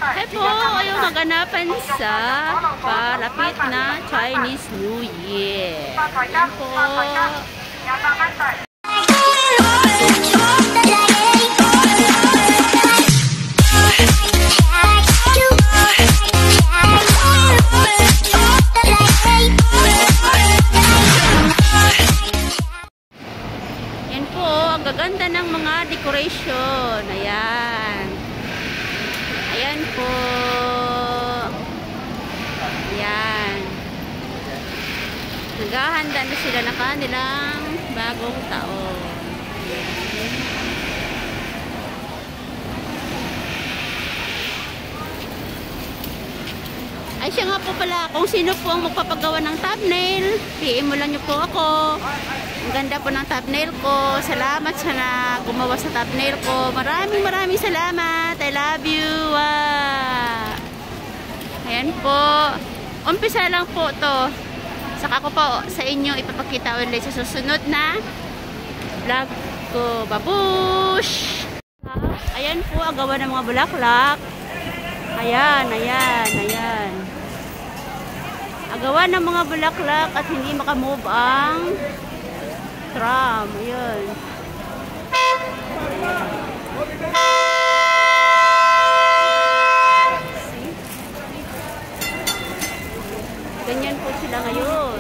Hi po, ayong kaganapan sa palapit na Chinese New Year. Yan po. Yan po, ang gaganda ng mga decoration. Ayan. Ayan po. Ayan. Naghahanda na sila ng kanilang bagong taon. Ay, siya nga po pala, kung sino po ang magpapagawa ng thumbnail, PM mo lang niyo po ako. Ang ganda po ng thumbnail ko. Salamat sa na gumawa sa thumbnail ko. Maraming salamat. I love you. Ayan po. Umpisa lang po to. Saka ko po sa inyo ipapakita ulit sa susunod na vlog ko. Babush! Ayan po ang gawa ng mga bulaklak. Ayan. Ang gawa ng mga bulaklak at hindi makamove ang tram. Ayan. Ganyan po sila ngayon.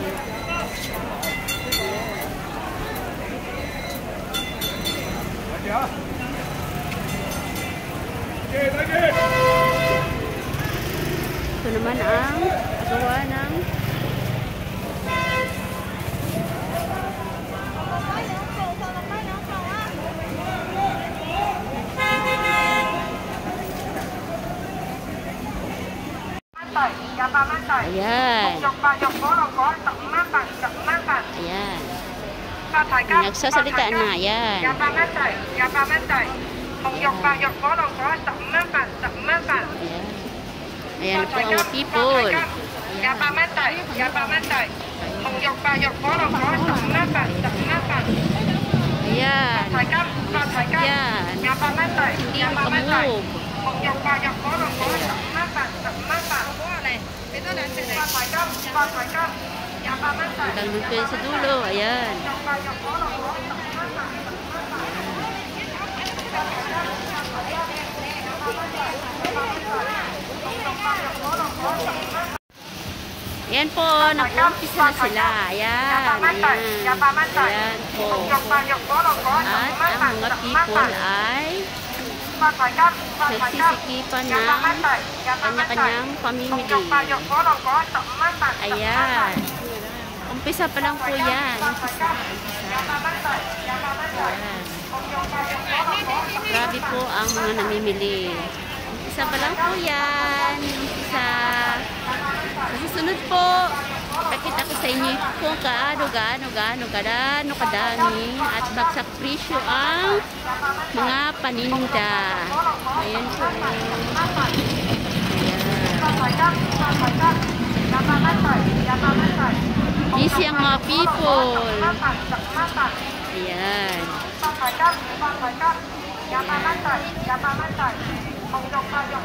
Ito naman ang gawa ng ayan. Ayan. Nagsasalita na. Ayan. Ayan po ang people. Ayan. Ayan. Hindi makamove. Hanggang doon sa dulo. Ayan. Ayan po, nag-umpisa na sila. Ayan po. At ang mga people ay nagsisikipan ng kanya-kanyang pamimili. Ayan. Umpisa pa lang po yan. Ayan. Grabe po ang mga namimili. Umpisa pa lang po yan. Umpisa. Sa susunod po, pakita ko sa inyo kung gaano kadami at bagsak presyo ang mga paninda. Ayan po. Ayan. Busy ang mga people. Ayan.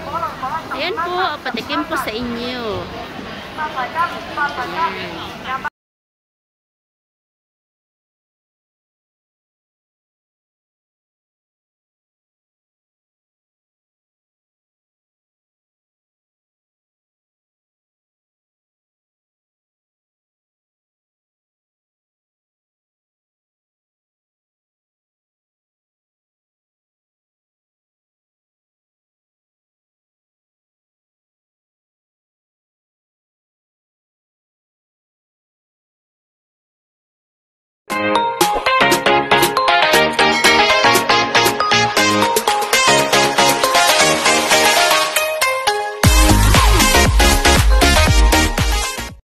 Ayan po, patikim po sa inyo. Ayan.